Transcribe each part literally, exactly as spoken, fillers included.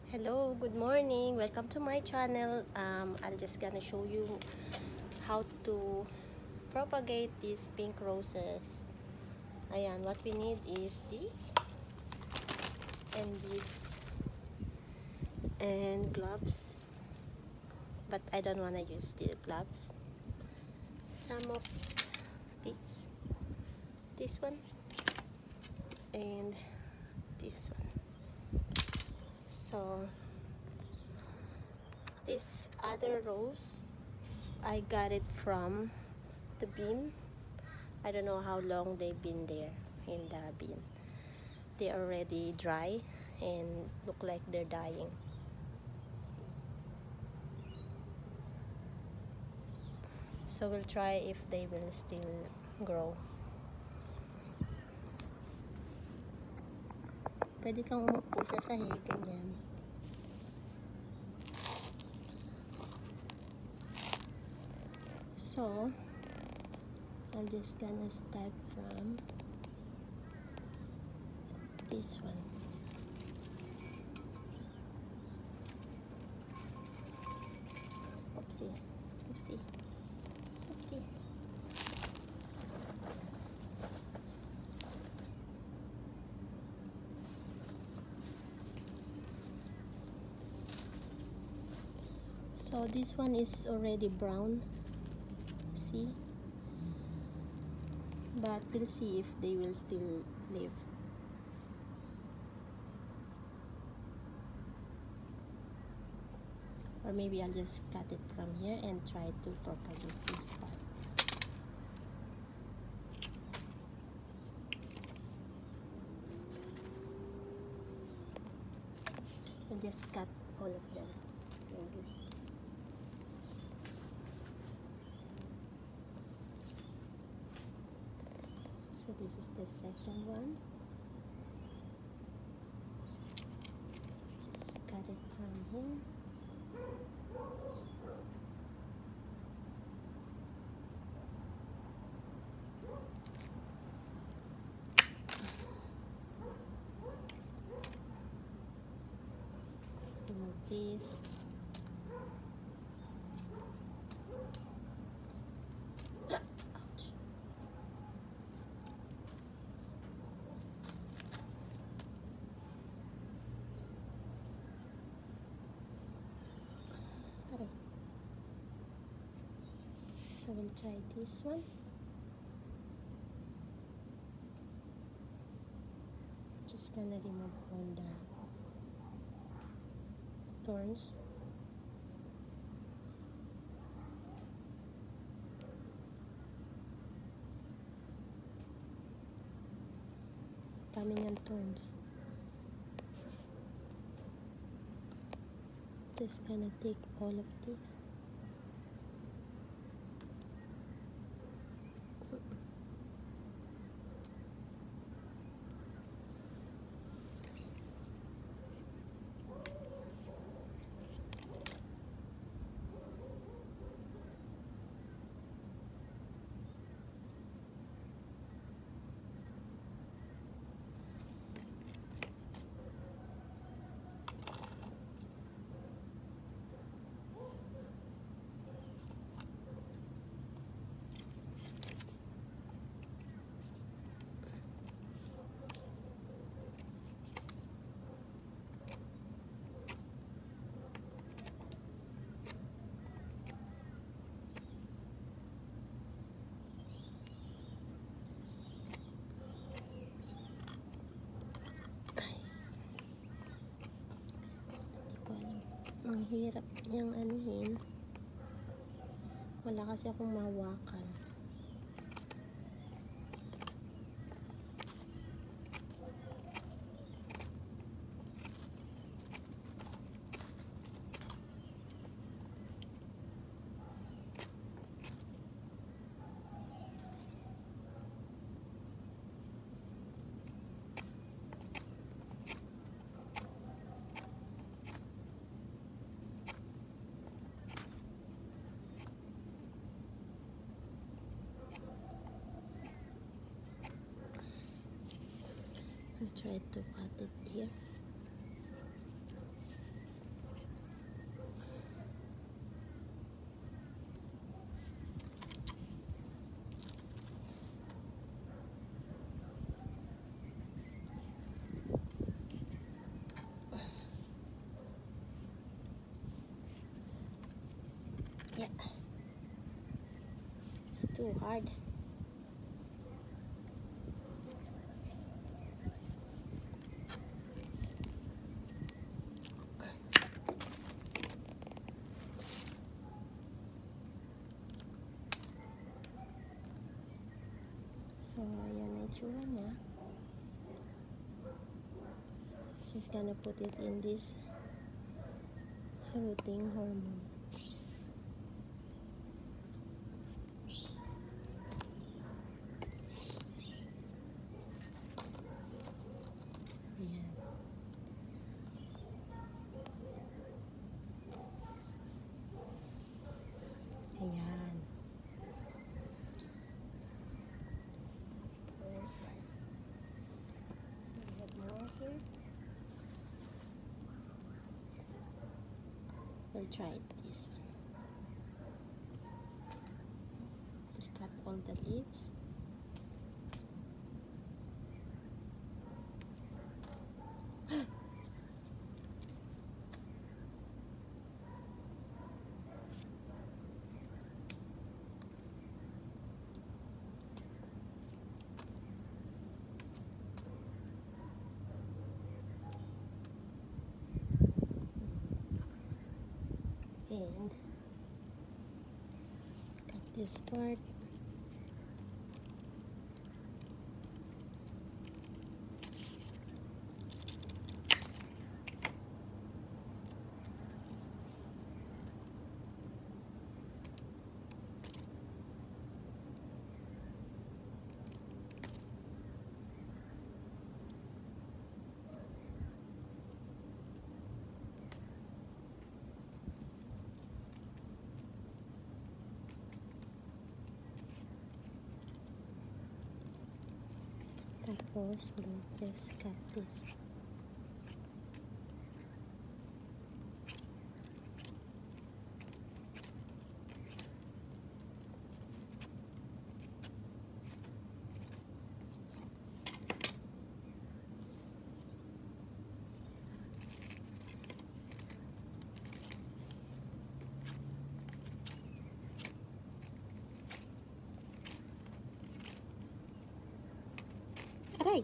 Hello, good morning. Welcome to my channel. Um, I'm just gonna show you how to propagate these pink roses. Ayan, what we need is this and this and gloves. But I don't wanna use the gloves. Some of this, this one, and this one. So this other rose, I got it from the bin. I don't know how long they've been there in the bin. They already dry and look like they're dying. So we'll try if they will still grow. Pwede kang umupo sa sahig, ganyan. So, I'm just gonna start from this one. Oopsie, oopsie, oopsie. So this one is already brown, see? But we'll see if they will still live. Or maybe I'll just cut it from here and try to propagate this part. I'll just cut all of them. Maybe. So this is the second one. Just cut it from here. Remove this. So we'll try this one. Just gonna remove all the thorns. Dami niyang thorns. Just gonna take all of this. Ang hirap niyang anuhin. Wala kasi akong mahawakan. I'll try to cut it here. It's too hard. So, ayan na itsura niya. Just gonna put it in this rooting hormone. Ayan. Ayan. Tapos, we have more here. We'll try this one. We'll cut all the leaves. And cut this part. Tapos, we'll just cut this. Aray!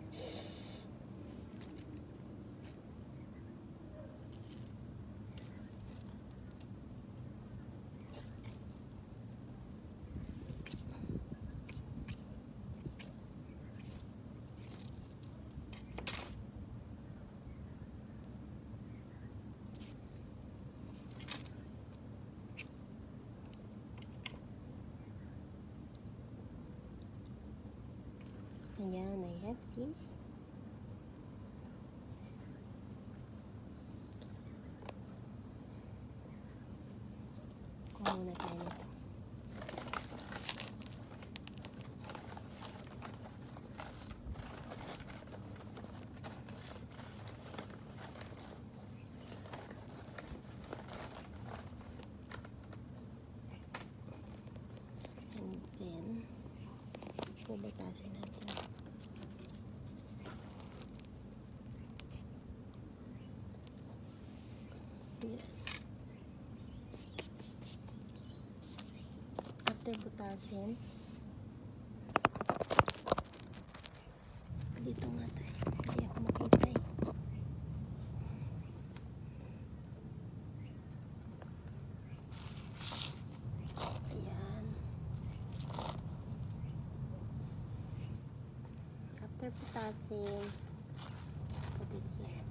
Ayan, I have this. Kuha muna tayo nito. And then, bubutasin natin. After butasin, dito nga tayo. Hindi ako makita eh. Ayan. After butasin, put it here.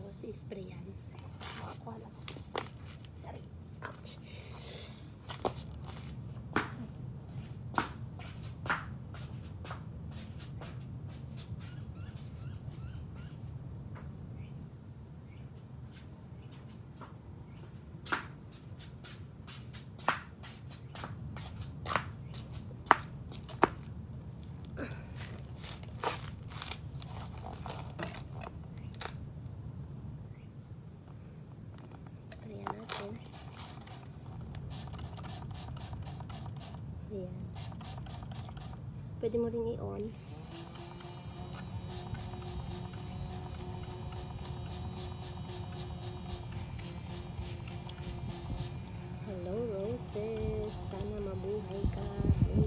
Tapos, i-spray yan. Makakuha lang. Dari. Ouch. Ayan. Pwede mo rin i-on. Hello, roses. Sana mabuhay ka.